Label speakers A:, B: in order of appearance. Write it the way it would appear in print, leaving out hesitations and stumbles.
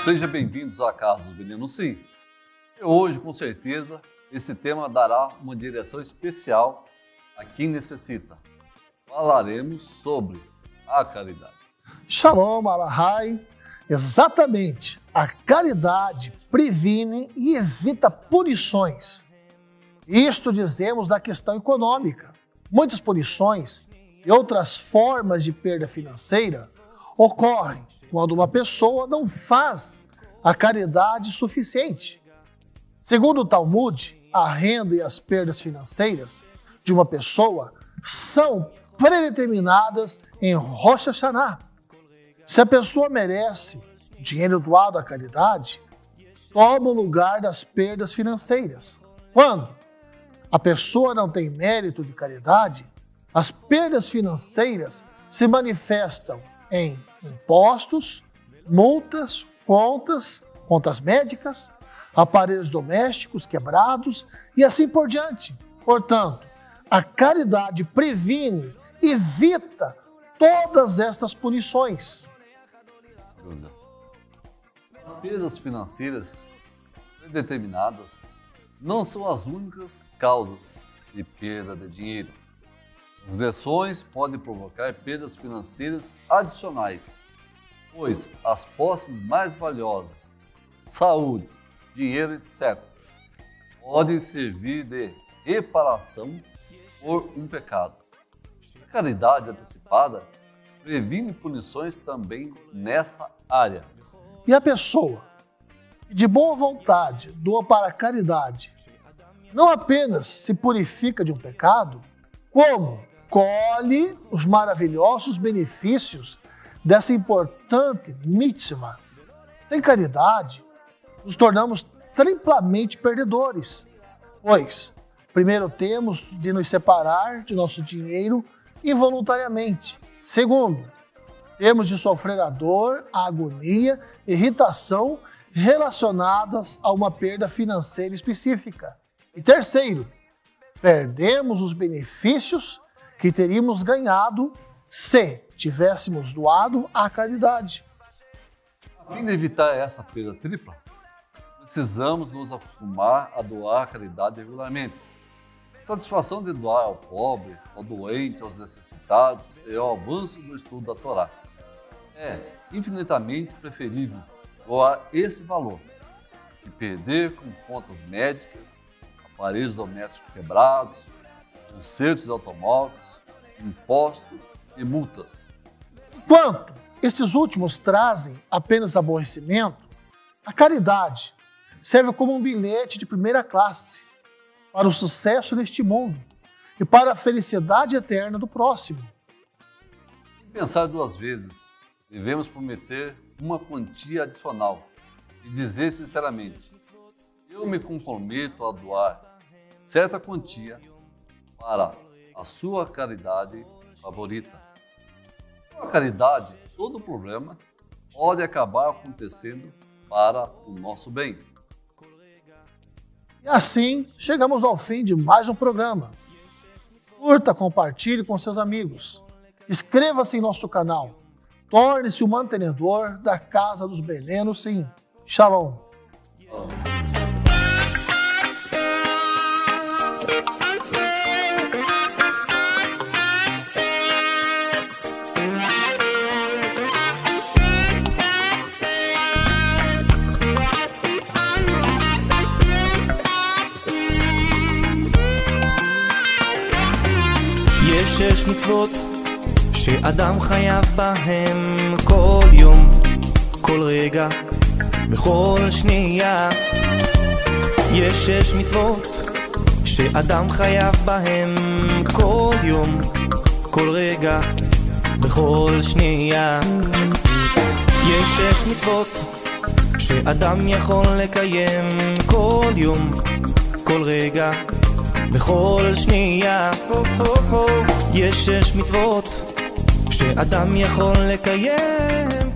A: Sejam bem-vindos à Casa dos Meninos Sim. E hoje, com certeza, esse tema dará uma direção especial a quem necessita. Falaremos sobre a caridade.
B: Shalom, Alahai. Exatamente. A caridade previne e evita punições. Isto dizemos da questão econômica. Muitas punições e outras formas de perda financeira ocorrem quando uma pessoa não faz a caridade suficiente. Segundo o Talmud, a renda e as perdas financeiras de uma pessoa são predeterminadas em Rosh Hashanah. Se a pessoa merece dinheiro doado à caridade, toma o lugar das perdas financeiras. Quando a pessoa não tem mérito de caridade, as perdas financeiras se manifestam em impostos, multas, contas médicas, aparelhos domésticos quebrados e assim por diante. Portanto, a caridade previne e evita todas estas punições.
A: As perdas financeiras predeterminadas não são as únicas causas de perda de dinheiro. As agressões podem provocar perdas financeiras adicionais, pois as posses mais valiosas, saúde, dinheiro, etc., podem servir de reparação por um pecado. A caridade antecipada previne punições também nessa área.
B: E a pessoa que de boa vontade doa para a caridade não apenas se purifica de um pecado, como colhe os maravilhosos benefícios dessa importante mitzvah. Sem caridade, nos tornamos triplamente perdedores, pois primeiro temos de nos separar de nosso dinheiro involuntariamente. Segundo, temos de sofrer a dor, a agonia, irritação relacionadas a uma perda financeira específica. E terceiro, perdemos os benefícios que teríamos ganhado se tivéssemos doado à caridade.
A: A fim de evitar esta perda tripla, precisamos nos acostumar a doar a caridade regularmente. A satisfação de doar ao pobre, ao doente, aos necessitados e ao avanço do estudo da Torá. É infinitamente preferível doar esse valor que perder com contas médicas, aparelhos domésticos quebrados, consertos de automóveis, impostos e multas.
B: Enquanto estes últimos trazem apenas aborrecimento, a caridade serve como um bilhete de primeira classe para o sucesso neste mundo e para a felicidade eterna do próximo.
A: Sem pensar duas vezes, devemos prometer uma quantia adicional e dizer sinceramente: eu me comprometo a doar certa quantia para a sua caridade favorita. Com a caridade, todo problema pode acabar acontecendo para o nosso bem.
B: E assim, chegamos ao fim de mais um programa. Curta, compartilhe com seus amigos. Inscreva-se em nosso canal. Torne-se o mantenedor da Casa dos Meninos Sim. Shalom.
C: יש מצוות שאדם חייב בהם כל יום, כל רגע, בכל שנייה. יש מצוות שאדם חייב בהם כל יום, כל רגע, בכל שנייה. יש מצוות שאדם יכול לקיים כל יום, כל רגע, בכל שנייה. יש מצוות שאדם יכול לקיים